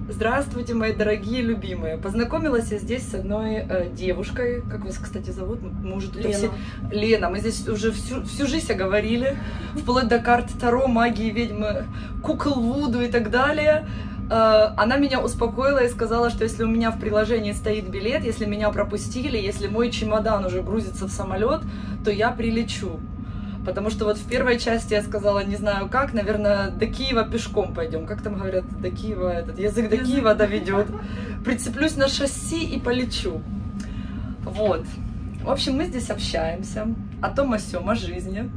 Здравствуйте, мои дорогие любимые. Познакомилась я здесь с одной девушкой. Как вас, кстати, зовут? Мы уже тут Лена. все... Лена. Мы здесь уже всю жизнь говорили, вплоть до карт Таро, магии, ведьмы, кукол Вуду и так далее. Она меня успокоила и сказала, что если у меня в приложении стоит билет, если меня пропустили, если мой чемодан уже грузится в самолет, то я прилечу. Потому что вот в первой части я сказала, не знаю как, наверное, до Киева пешком пойдем. Как там говорят, до Киева, этот язык до Киева доведет. Прицеплюсь на шасси и полечу. Вот. В общем, мы здесь общаемся о том, о сём, о жизни.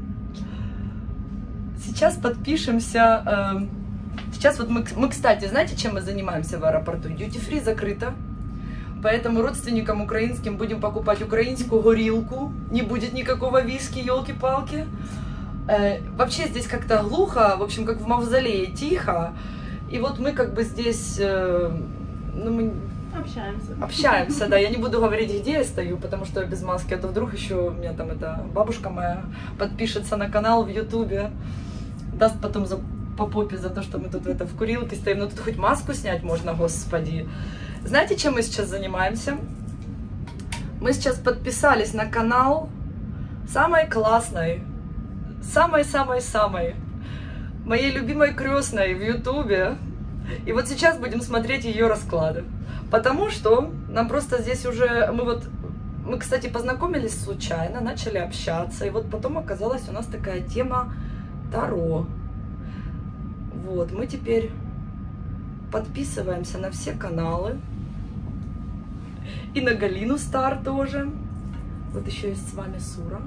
Сейчас подпишемся. Сейчас вот мы, кстати, знаете, чем мы занимаемся в аэропорту? Duty-free закрыто. Поэтому родственникам украинским будем покупать украинскую горилку. Не будет никакого виски, елки-палки. Вообще здесь как-то глухо, в общем, как в мавзолее, тихо. И вот мы как бы здесь... ну, мы общаемся, да. Я не буду говорить, где я стою, потому что я без маски. А то вдруг еще у меня там эта бабушка моя подпишется на канал в Ютубе. Даст потом по попе за то, что мы тут в курилке стоим. Ну тут хоть маску снять можно, господи. Знаете, чем мы сейчас занимаемся? Мы сейчас подписались на канал самой классной, самой-самой-самой моей любимой крестной в Ютубе. И вот сейчас будем смотреть ее расклады. Потому что нам просто здесь уже... Мы, кстати, познакомились случайно, начали общаться. И вот потом оказалась у нас такая тема Таро. Вот, мы теперь... подписываемся на все каналы. И на Галину Стар тоже. Вот еще есть с вами Сура.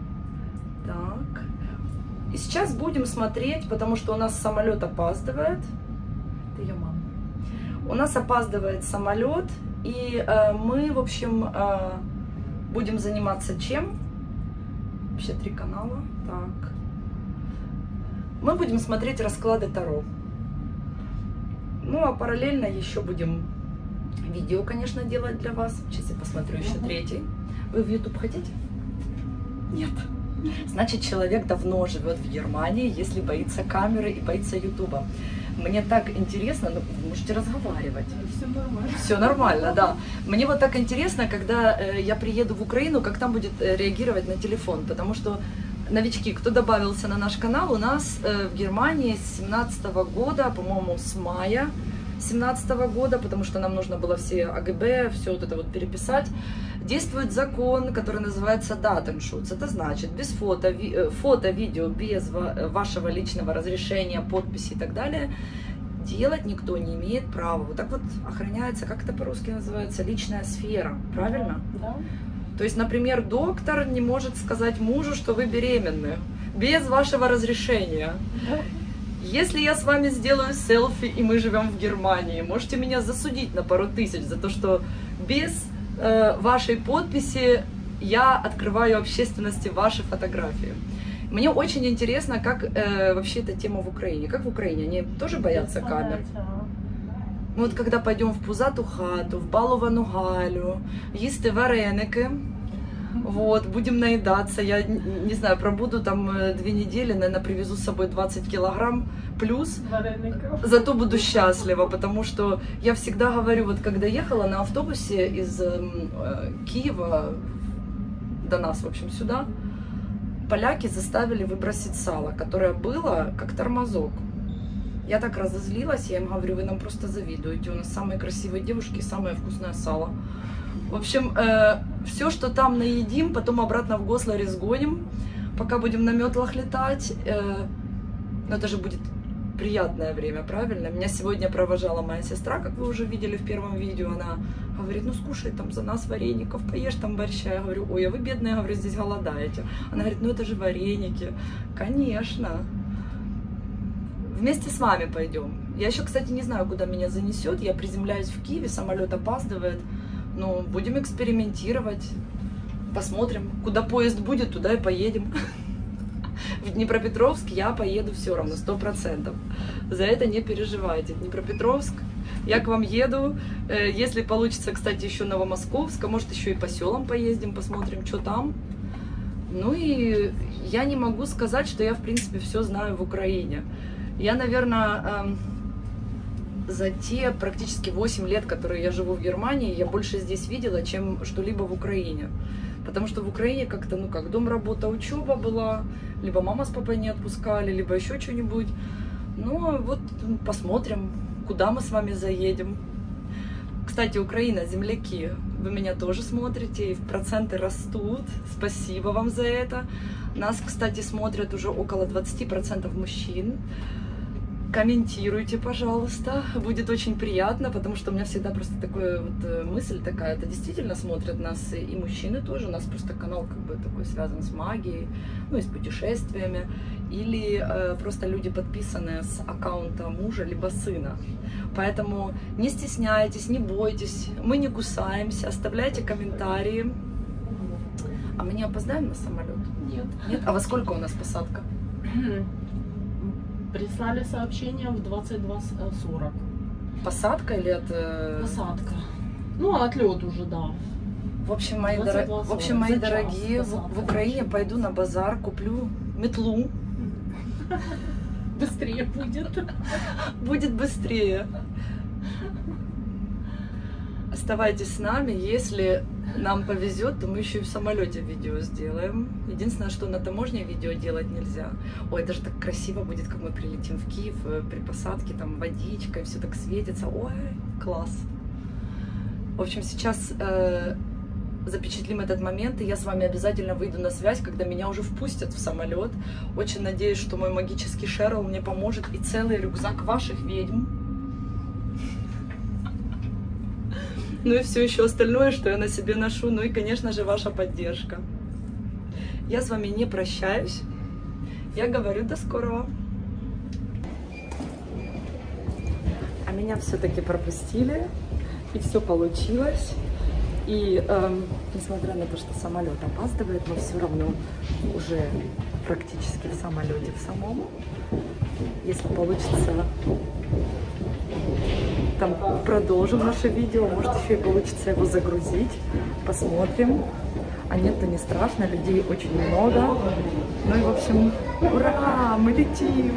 Так. И сейчас будем смотреть, потому что у нас самолет опаздывает. Это ее мама. У нас опаздывает самолет. И мы, в общем, будем заниматься чем? Вообще 3 канала. Так. Мы будем смотреть расклады Таро. Ну, а параллельно еще будем видео, конечно, делать для вас. Сейчас я посмотрю еще 3-й. Вы в YouTube хотите? Нет. Значит, человек давно живет в Германии, если боится камеры и боится Ютуба. Мне так интересно, ну, вы можете разговаривать. Все нормально. Все нормально, да. Мне вот так интересно, когда я приеду в Украину, как там будет реагировать на телефон. Потому что новички, кто добавился на наш канал, у нас в Германии с 2017 года, по-моему, с мая 2017 года, потому что нам нужно было все АГБ, все вот это вот переписать, действует закон, который называется Datenschutz. Это значит, без фото, видео, без вашего личного разрешения, подписи и так далее, делать никто не имеет права. Вот так вот охраняется, как это по-русски называется, личная сфера, правильно? Да. То есть, например, доктор не может сказать мужу, что вы беременны, без вашего разрешения. Да. Если я с вами сделаю селфи, и мы живем в Германии, можете меня засудить на пару тысяч за то, что без вашей подписи я открываю общественности ваши фотографии. Мне очень интересно, как вообще эта тема в Украине. Как в Украине? Они тоже боятся камер? Вот когда пойдем в пузату хату, в баловану Галю, їсти вареники, вот, будем наедаться, я не знаю, пробуду там 2 недели, наверное, привезу с собой 20 килограмм плюс, Вареников. Зато буду счастлива, потому что я всегда говорю, вот когда ехала на автобусе из Киева до нас, в общем, сюда, поляки заставили выбросить сало, которое было как тормозок. Я так разозлилась, я им говорю, вы нам просто завидуете, у нас самые красивые девушки и самое вкусное сало. В общем, все, что там наедим, потом обратно в Госларе сгоним, пока будем на метлах летать. Но это же будет приятное время, правильно? Меня сегодня провожала моя сестра, как вы уже видели в первом видео, она говорит, ну скушай там за нас вареников, поешь там борща. Я говорю, ой, а вы бедные, говорю, здесь голодаете. Она говорит, ну это же вареники. Конечно. Вместе с вами пойдем. Я еще, кстати, не знаю, куда меня занесет. Я приземляюсь в Киеве, самолет опаздывает. Ну, будем экспериментировать. Посмотрим, куда поезд будет, туда и поедем. В Днепропетровск я поеду все равно, 100%. За это не переживайте. Днепропетровск, я к вам еду. Если получится, кстати, еще Новомосковск, а может еще и по селам поездим, посмотрим, что там. Ну и я не могу сказать, что я, в принципе, все знаю в Украине. Я, наверное, за те практически 8 лет, которые я живу в Германии, я больше здесь видела, чем что-либо в Украине. Потому что в Украине как-то, ну как, дом, работа, учеба была, либо мама с папой не отпускали, либо еще что-нибудь. Ну вот посмотрим, куда мы с вами заедем. Кстати, Украина, земляки, вы меня тоже смотрите, и проценты растут. Спасибо вам за это. Нас, кстати, смотрят уже около 20% мужчин. Комментируйте, пожалуйста, будет очень приятно, потому что у меня всегда просто такая вот мысль такая, это действительно смотрят нас и мужчины тоже, у нас просто канал как бы такой связан с магией, ну и с путешествиями, или просто люди подписанные с аккаунта мужа либо сына. Поэтому не стесняйтесь, не бойтесь, мы не кусаемся, оставляйте комментарии. А мы не опоздаем на самолет? Нет. Нет? А во сколько у нас посадка? Прислали сообщение в 22:40. Посадка или Посадка. Ну, отлет уже, да. В общем, мои дорогие, в Украине пойду на базар, куплю метлу. Быстрее будет. Будет быстрее. Оставайтесь с нами. Если нам повезет, то мы еще и в самолете видео сделаем. Единственное, что на таможне видео делать нельзя. Ой, это же так красиво будет, как мы прилетим в Киев, при посадке, там водичка, и все так светится. Ой, класс. В общем, сейчас запечатлим этот момент, и я с вами обязательно выйду на связь, когда меня уже впустят в самолет. Очень надеюсь, что мой магический Шерл мне поможет, и целый рюкзак ваших ведьм. Ну и все еще остальное, что я на себе ношу. Ну и, конечно же, ваша поддержка. Я с вами не прощаюсь. Я говорю до скорого. А меня все-таки пропустили. И все получилось. И несмотря на то, что самолет опаздывает, мы все равно уже практически в самолете в самом. Если получится, там продолжим наше видео, может еще и получится его загрузить, посмотрим. А нет, то не страшно, людей очень много. Ну и в общем, ура, мы летим!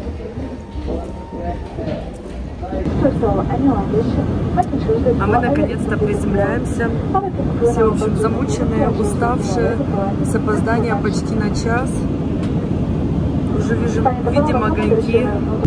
А мы наконец-то приземляемся. Все, в общем, замученные, уставшие, с опозданием почти на час. Уже видим огоньки.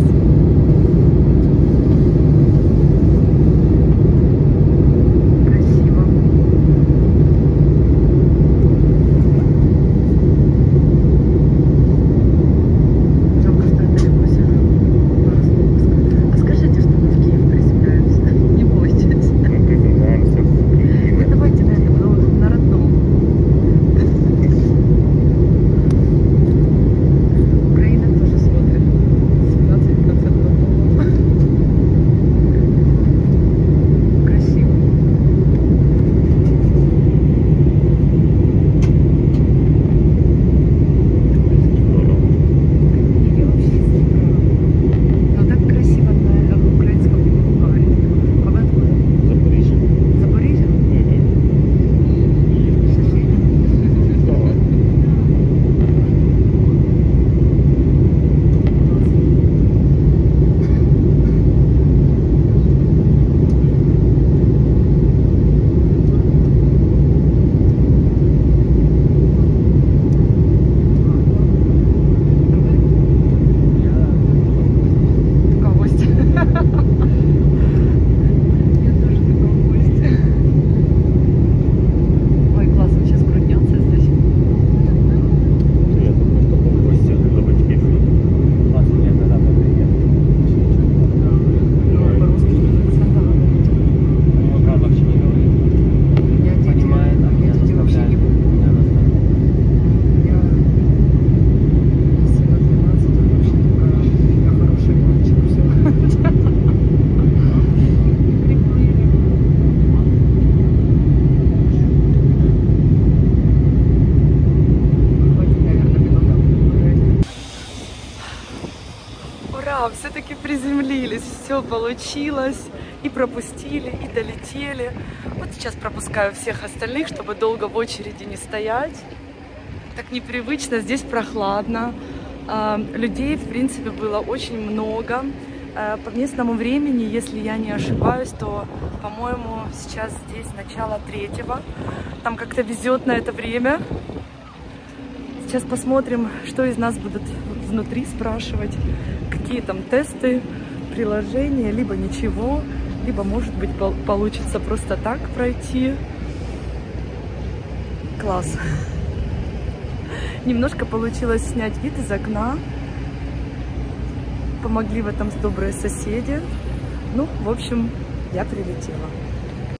Все-таки приземлились, все получилось, и пропустили, и долетели. Вот сейчас пропускаю всех остальных, чтобы долго в очереди не стоять. Так непривычно, здесь прохладно. Людей, в принципе, было очень много. По местному времени, если я не ошибаюсь, то, по-моему, сейчас здесь начало 3-го. Там как-то везет на это время. Сейчас посмотрим, что из нас будут внутри спрашивать. Какие там тесты, приложения, либо ничего, либо, может быть, получится просто так пройти. Класс. Немножко получилось снять вид из окна. Помогли в этом добрые соседи. Ну, в общем, я прилетела.